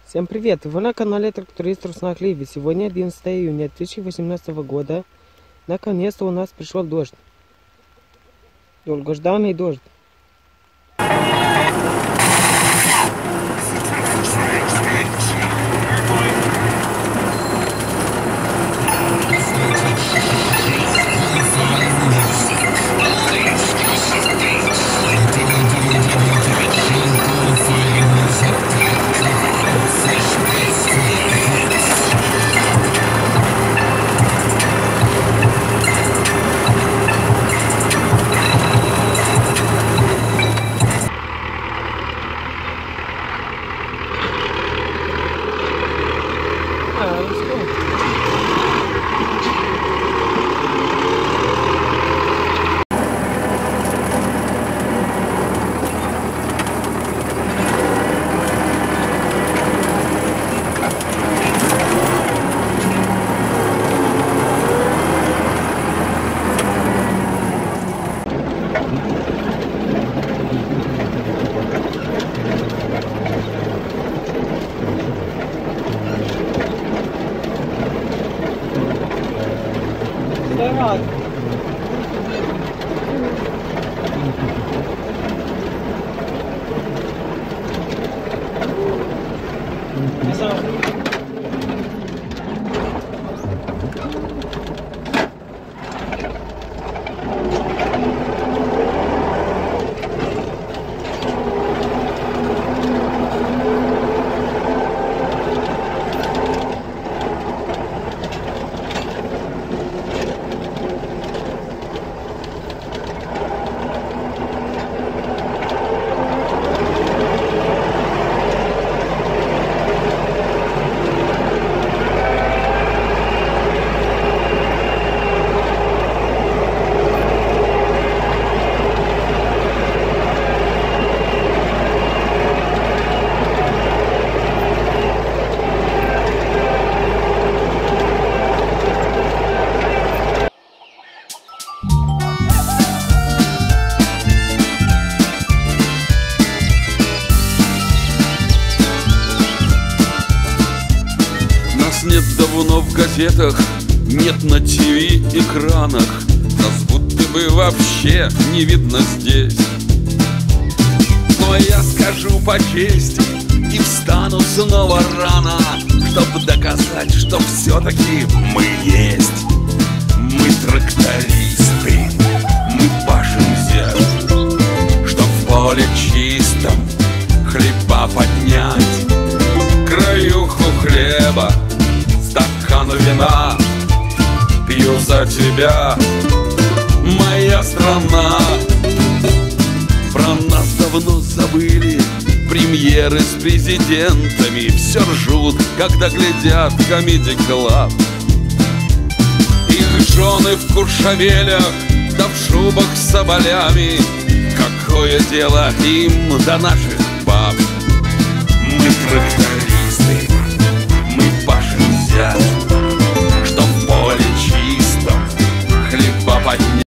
Всем привет! Вы на канале Тракторист Руслан Ливи. Сегодня 11 июня 2018 года. Наконец-то у нас пришел дождь. Долгожданный дождь. Давай. Нет давно в газетах, нет на ТВ экранах, нас будто бы вообще не видно здесь. Но я скажу по чести и встану снова рано, чтобы доказать, что все-таки мы есть. Мы трактористы, мы пашем землю, чтоб в поле чистом хлеба поднять, краюху хлеба, стакан вина пью за тебя, моя страна. Про нас давно забыли премьеры с президентами, все ржут, когда глядят Comedy Club. Их жены в куршавелях, да в шубах с соболями, какое дело им до наших баб? Мы трактористы, мы пашем землю, чтоб в поле чистом хлеба поднять.